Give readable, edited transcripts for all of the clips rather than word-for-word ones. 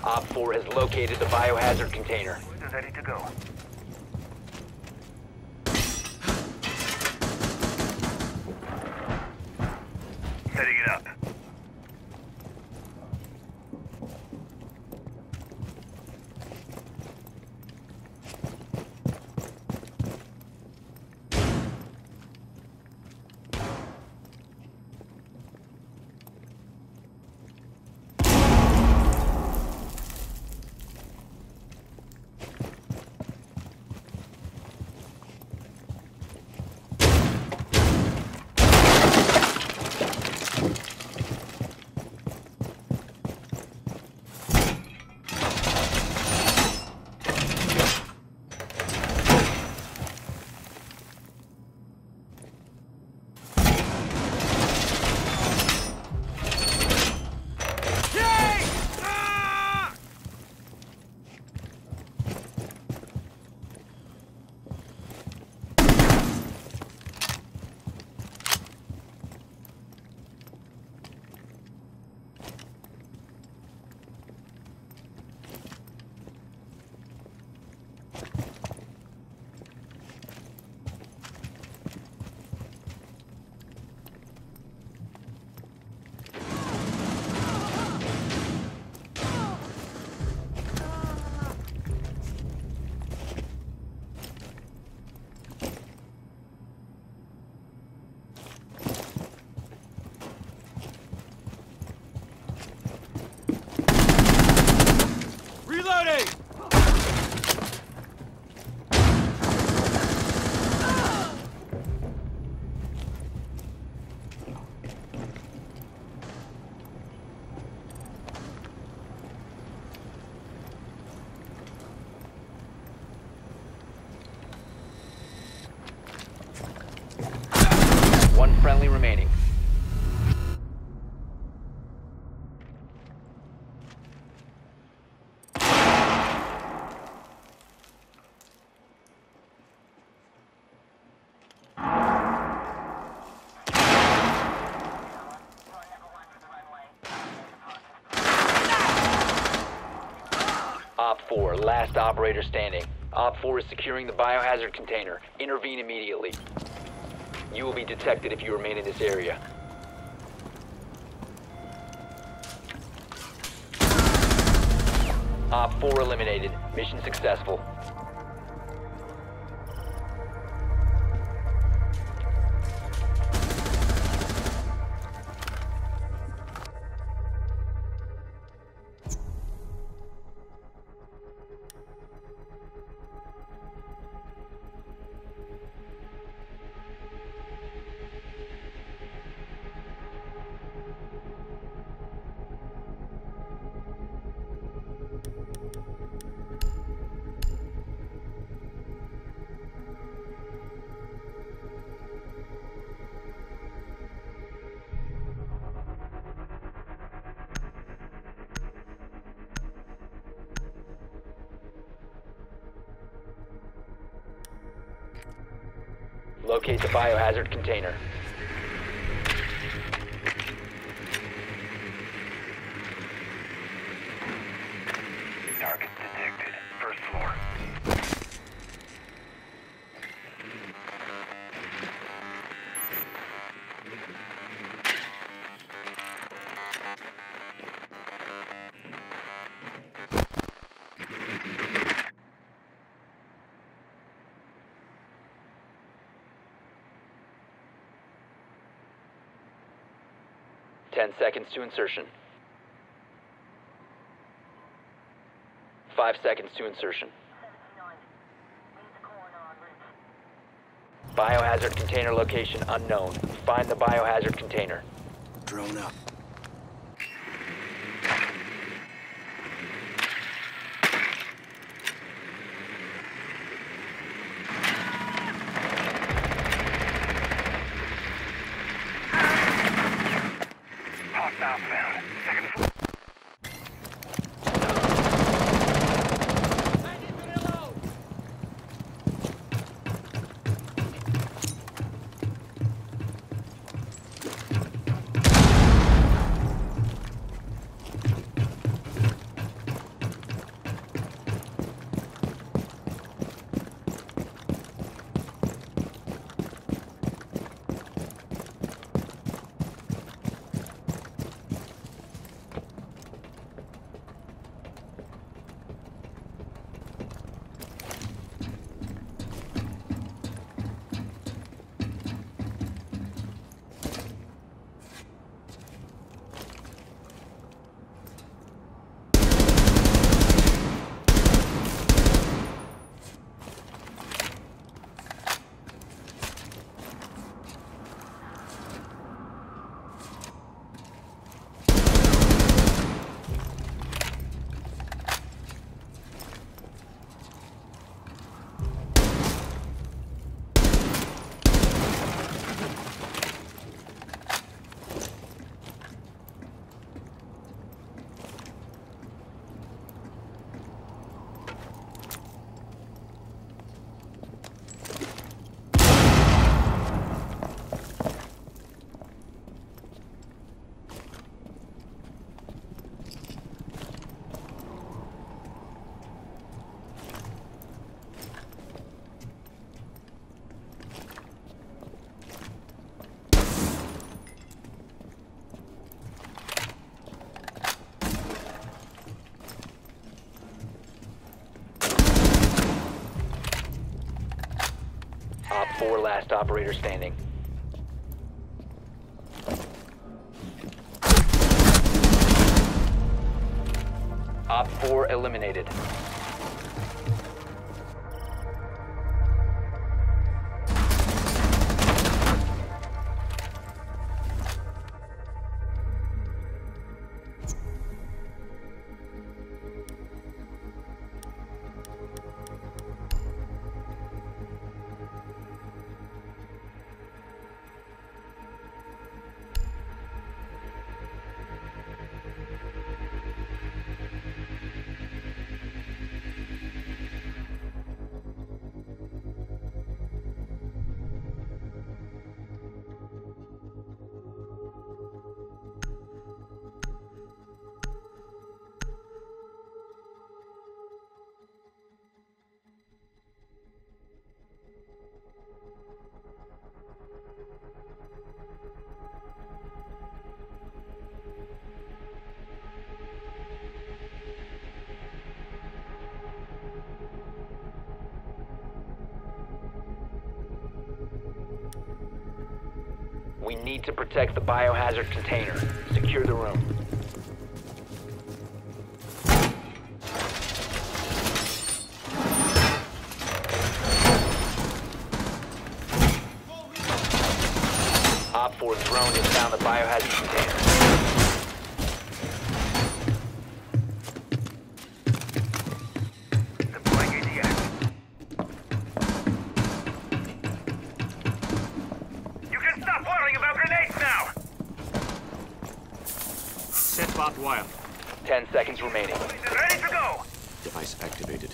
Op 4 has located the biohazard container. Ready to go. Setting it up. One friendly remaining. Op 4, last operator standing. Op 4 is securing the biohazard container. Intervene immediately. You will be detected if you remain in this area. Op 4 eliminated. Mission successful. Locate the biohazard container. Target detected. First floor. Ten seconds to insertion. 5 seconds to insertion. Biohazard container location unknown. Find the biohazard container. Drone up. Hostile found. Second floor. 4, last operator standing. Op 4 eliminated. We need to protect the biohazard container. Secure the room. Op 4 drone has found the biohazard container. Deploying ADS. You can stop worrying about grenades now! Set barbed wire. 10 seconds remaining. Ready to go! Device activated.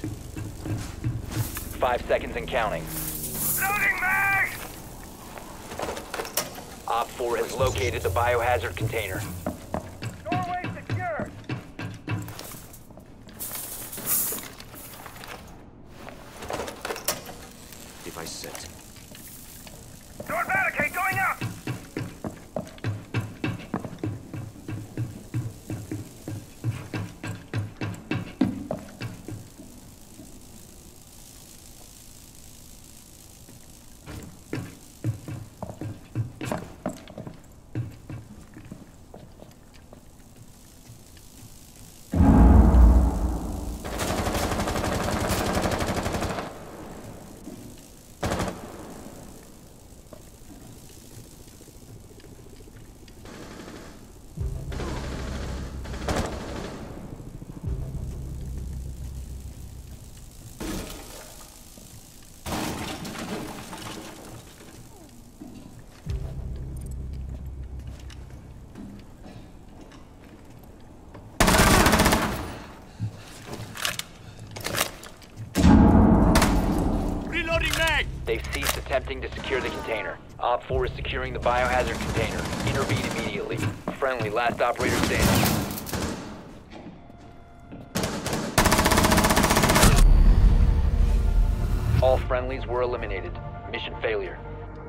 5 seconds and counting. Loading mag! Op 4 has located the biohazard container. Doorway secured! Device set. Door barricade going up! Reloading mag! They've ceased attempting to secure the container. Op 4 is securing the biohazard container. Intervene immediately. Friendly, last operator standing. All friendlies were eliminated. Mission failure.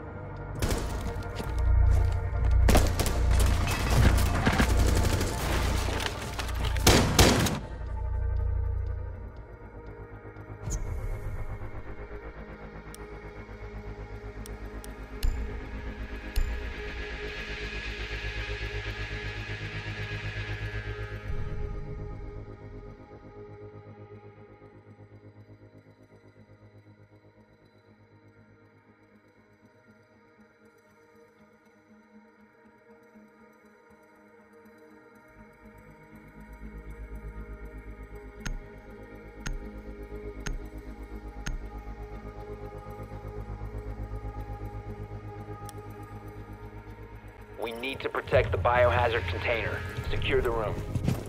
We need to protect the biohazard container. Secure the room.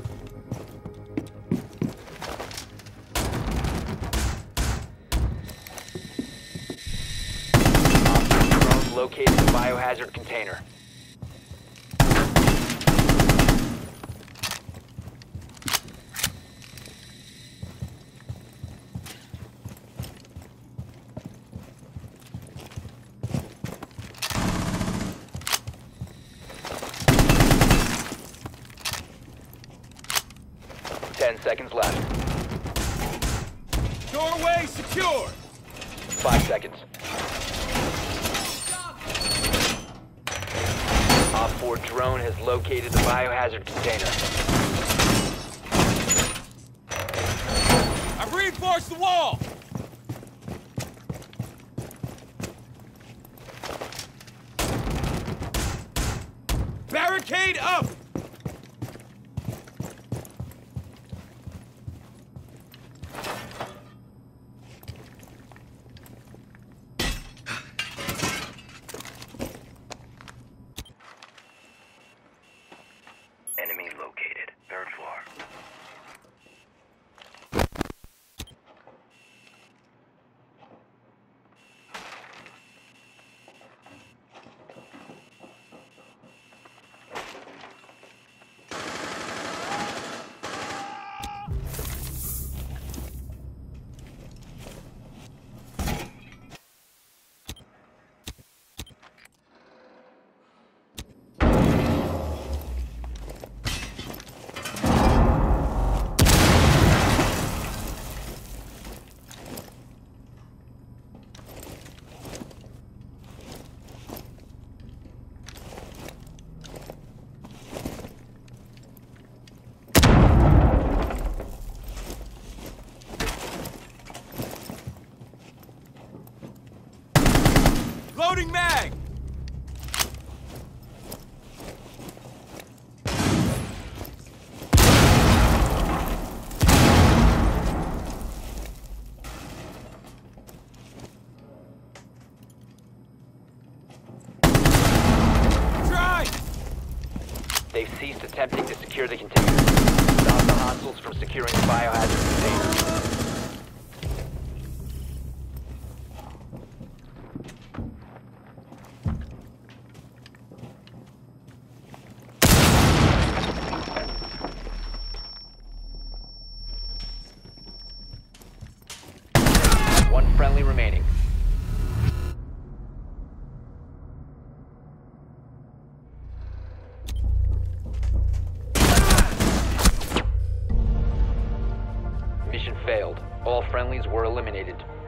Drone located the biohazard container. Seconds left. Doorway secure! 5 seconds. Op 4 drone has located the biohazard container. I've reinforced the wall! Barricade up! Enemy located. 3rd floor. Loading mag! Try! They've ceased attempting to secure the container. Stop the hostiles from securing the biohazard container. One friendly remaining. Mission failed. All friendlies were eliminated.